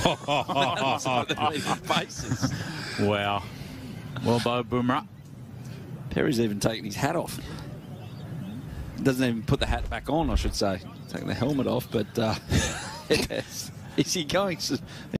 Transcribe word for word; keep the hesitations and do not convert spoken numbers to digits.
Faces. Wow. Well, Bo Bumrah. Perry's even taken his hat off. Doesn't even put the hat back on, I should say. Taking the helmet off, but uh, is he going?